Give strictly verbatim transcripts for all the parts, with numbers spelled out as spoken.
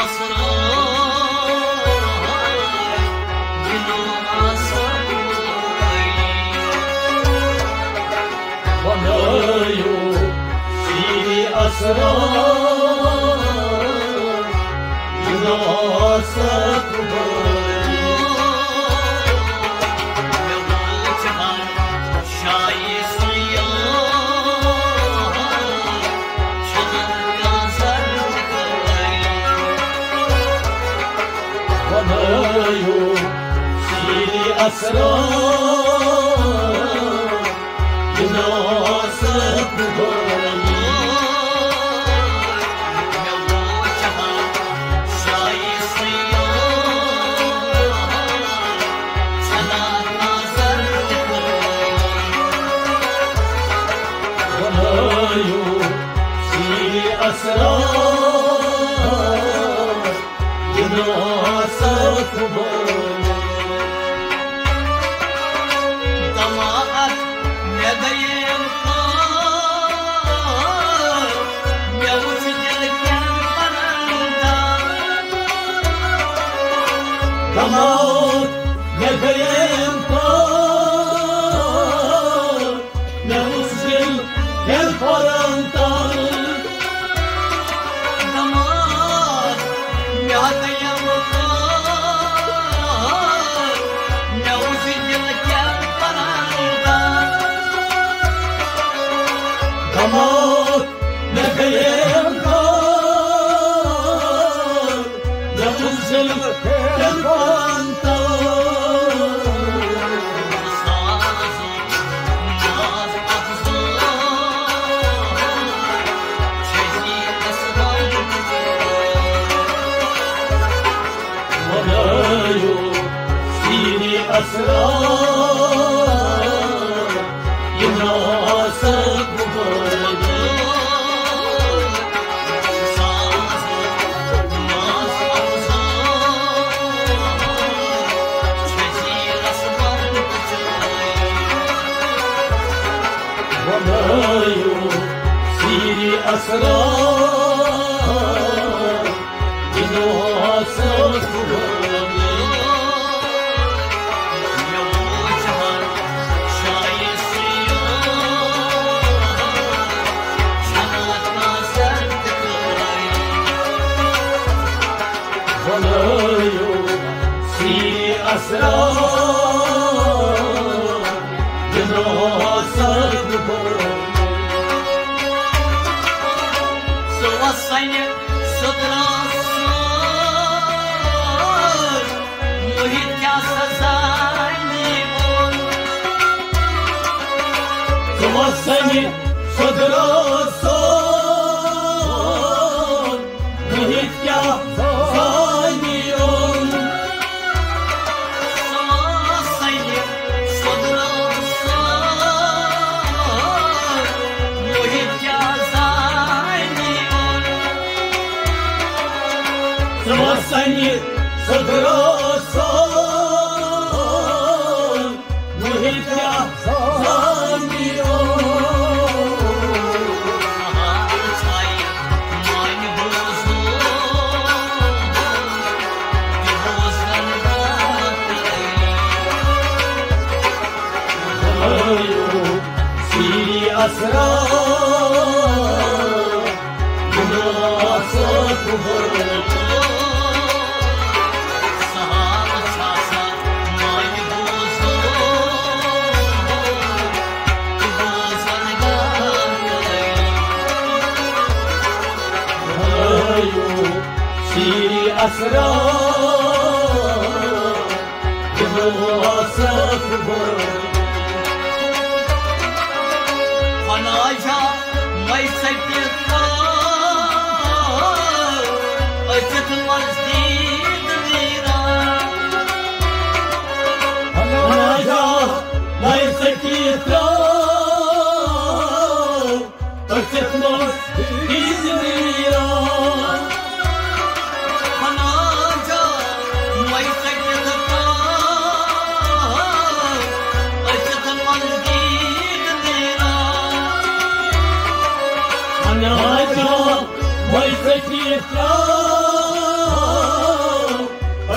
Anaja, mai secret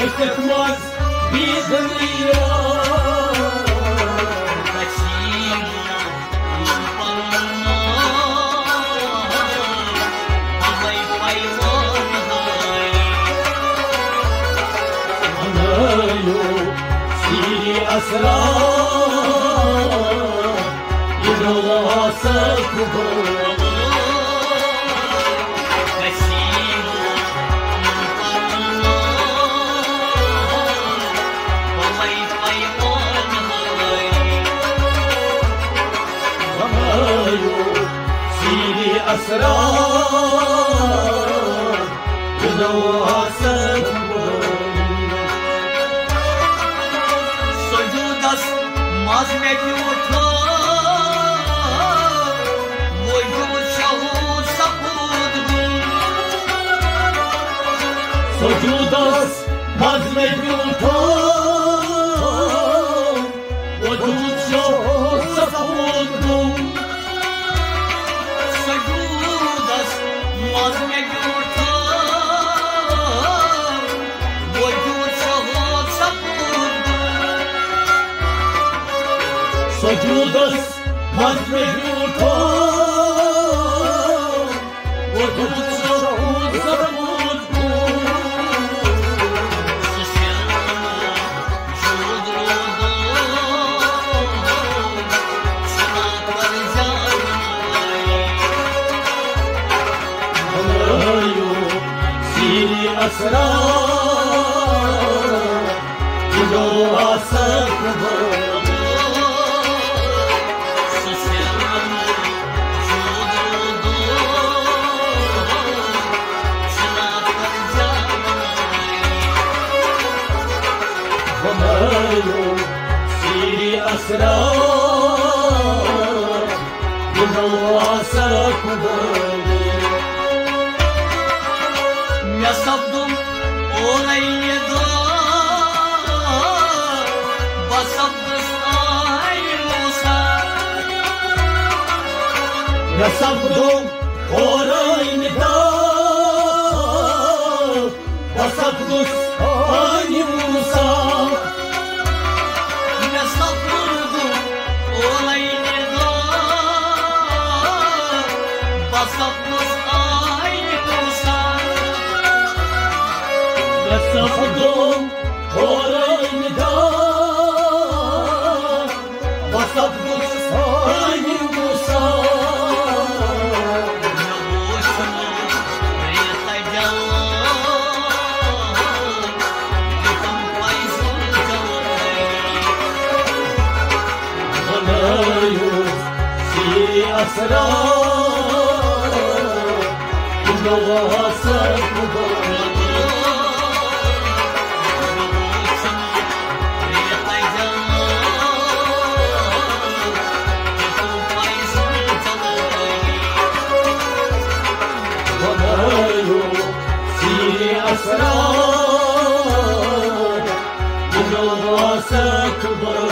Sıkmaz bizim yol Kaçayım yollarına Alay payman hay Anıyor siri asrar Yırola sakıbır أسرار بدوا سكبر سجودس مزمك يوتا وجود شهود سقود سجودس مزمك يوتا وجود شهود سقود مزمك يوتا وجود شهود سقود سجودس مزمك يوتا وجود شهود سقود أسرار بدوا سكبر سيري أسرار بدوا سكبر Yasadım orayı da basabız ayrılsa Yasadım orayı da basabız ayrılsa Yasadım orayı da basabız ayrılsa Yasadım orayı da basabız ayrılsa أسرار بدوا سكبر أسرار بدوا سكبر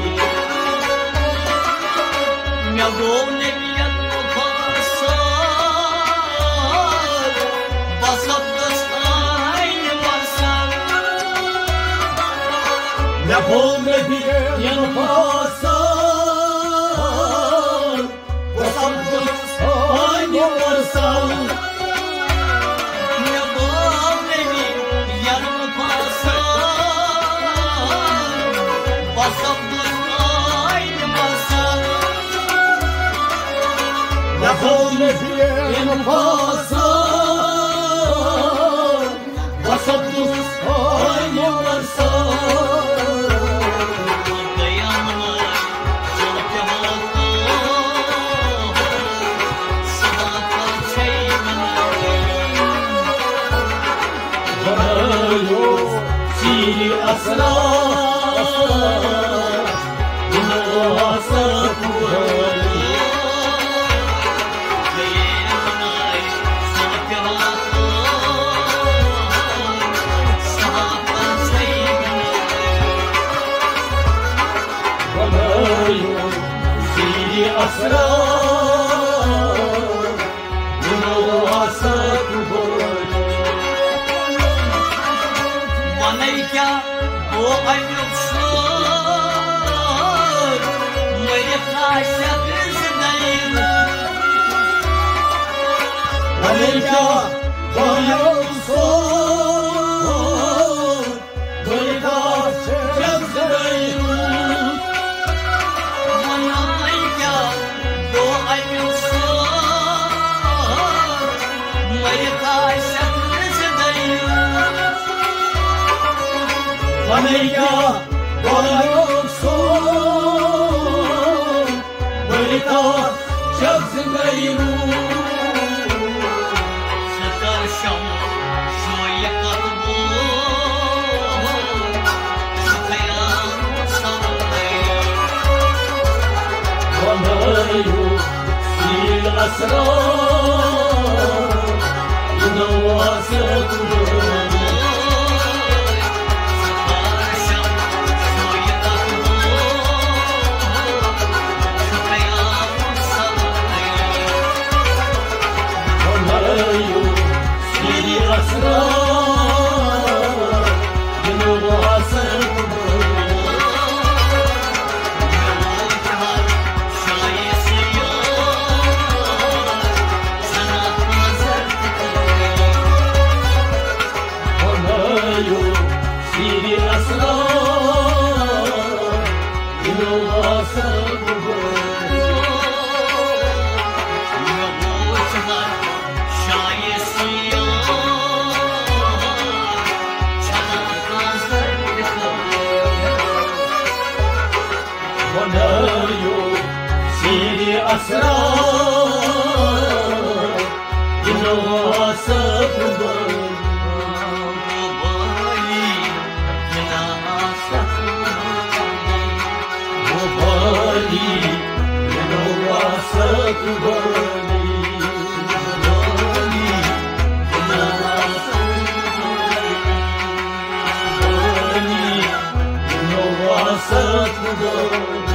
Yavrum evliyan basar Basap aynı varsan Yavrum evliyan basar Basap aynı varsan Yavrum evliyan basar Basap aynı varsan Yavrum evliyan basar Basap aynı varsan سيري أسرار بدوا سكبر سيري أسرار بدوا سكبر Bana Amerika boyunsun Amerika çözmeyin Amerika boyunsun Amerika çözmeyin Amerika boyunsun Amerika çözmeyin في الأسرار ينواسك في الأسرار ينواسك في الأسرار ينواسك سيدي أسرار ينواسك وبالي ينواسك بالي بالي ينواسك بالي